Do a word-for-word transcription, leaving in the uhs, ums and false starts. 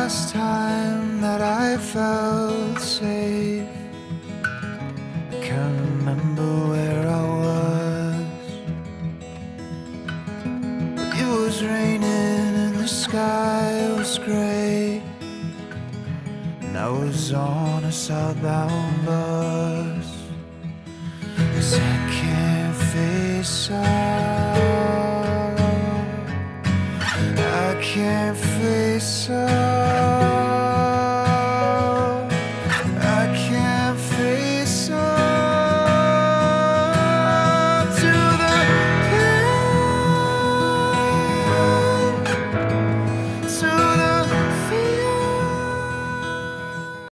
last time that I felt safe. I can't remember where I was, but it was raining and the sky was grey, and I was on a southbound bus. 'Cause I can't face up